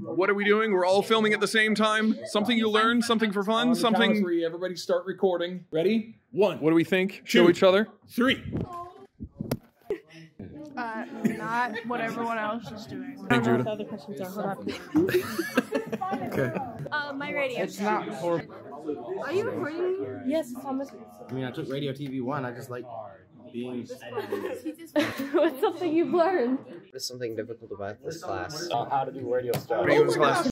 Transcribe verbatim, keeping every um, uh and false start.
What are we doing? We're all filming at the same time. Something you learn, something for fun, On the count of something... three, everybody start recording. Ready? One. What do we think? Two. Show each other? Three. Uh, not what everyone else is doing. Hey, I don't know Judah. what the other questions are. Hold on. Okay. Uh, my radio. It's not horrible. Are you recording me? Yes, it's on my I mean, I took Radio T V one. I just like being. What's something you've learned? What is something difficult about this class? How to do radio stuff. What are you in class?